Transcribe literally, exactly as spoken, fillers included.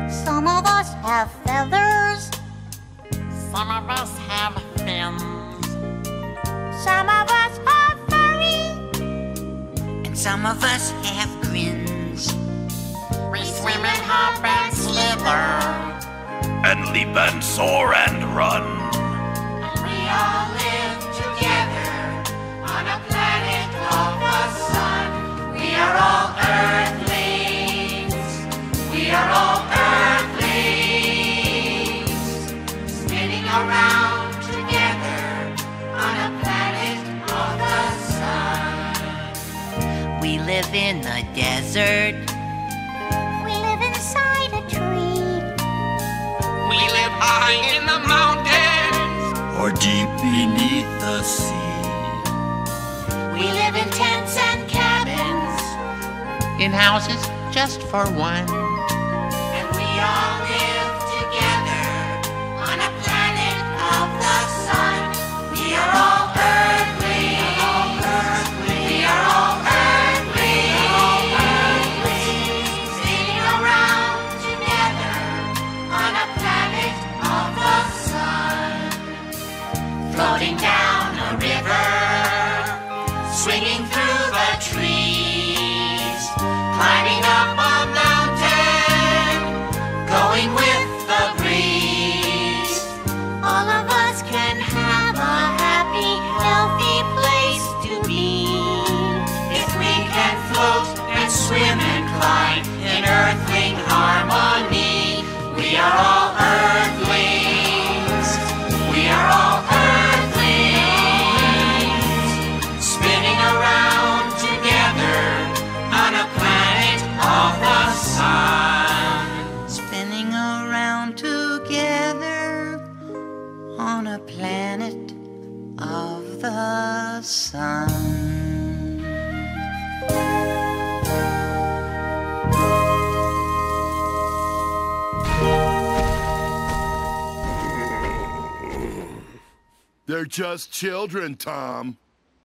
Some of us have feathers. Some of us have fins. Some of us are furry. And some of us have grins. We swim and hop and slither. And leap and soar and run. And we all live together on a planet of the sun. We are all Earthlings. We are all Earthlings. Spinning around together on a planet of the sun. We live in the desert. We live inside a tree. We live high in the mountains. Or deep beneath the sea. We live in tents and cabins. In houses just for one. And we all live together on a planet of the sun. We are all Earthlings. We are all Earthlings. Sitting around together on a planet of the sun. Floating down a river, swinging through the trees, climbing up a mountain, going with the breeze. All of us can have a happy, healthy place to be. If we can float and swim and climb in earthling harmony. We are all Earthlings. We are all Earthlings. Spinning around together on a planet of the sun. Spinning around together on a planet of the sun. They're just children, Tom.